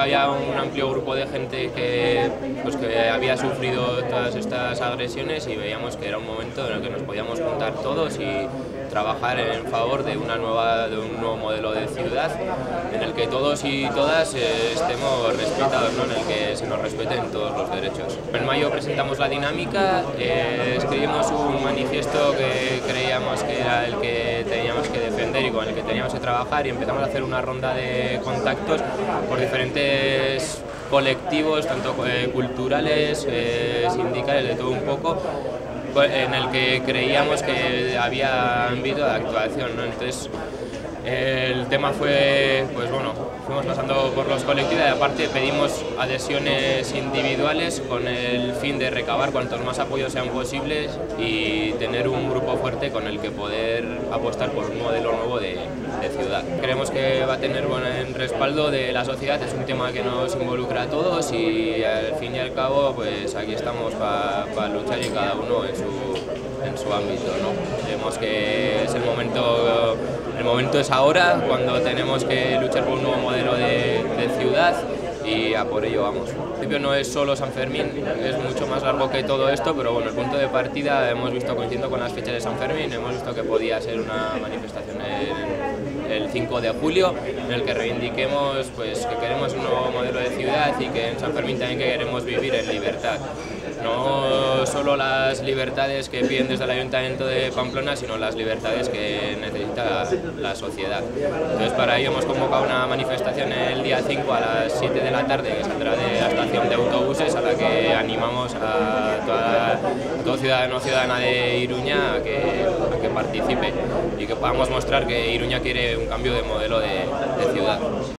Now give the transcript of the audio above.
había un amplio grupo de gente que había sufrido todas estas agresiones y veíamos que era un momento en el que nos podíamos juntar todos y trabajar en favor de un nuevo modelo de ciudad en el que todos y todas estemos respetados, ¿no? En el que se nos respeten todos los derechos. En mayo presentamos la dinámica, escribimos un manifiesto que creíamos que era el que teníamos que defender y con el que teníamos que trabajar, y empezamos a hacer una ronda de contactos por diferentes colectivos, tanto culturales, sindicales, de todo un poco, en el que creíamos que había ámbito de actuación, ¿no? Entonces, el tema fue, pues bueno, fuimos pasando por los colectivos y aparte pedimos adhesiones individuales con el fin de recabar cuantos más apoyos sean posibles y tener un grupo fuerte con el que poder apostar por un modelo nuevo de ciudad. Creemos que va a tener buen respaldo de la sociedad, es un tema que nos involucra a todos y al fin y al cabo pues aquí estamos para luchar y cada uno en su ámbito, ¿no? Vemos que es el momento es ahora, cuando tenemos que luchar por un nuevo modelo de ciudad y a por ello vamos. En principio no es solo San Fermín, es mucho más largo que todo esto, pero bueno, el punto de partida hemos visto, coincidiendo con las fechas de San Fermín, hemos visto que podía ser una manifestación el 5 de julio, en el que reivindiquemos pues, que queremos un nuevo modelo de ciudad y que en San Fermín también queremos vivir en libertad. No solo las libertades que piden desde el Ayuntamiento de Pamplona, sino las libertades que necesita la sociedad. Entonces, para ello hemos convocado una manifestación el día 5 a las 7 de la tarde, que saldrá de la estación de autobuses, a la que animamos a todo ciudadano o ciudadana de Iruña a que participe y que podamos mostrar que Iruña quiere un cambio de modelo de ciudad.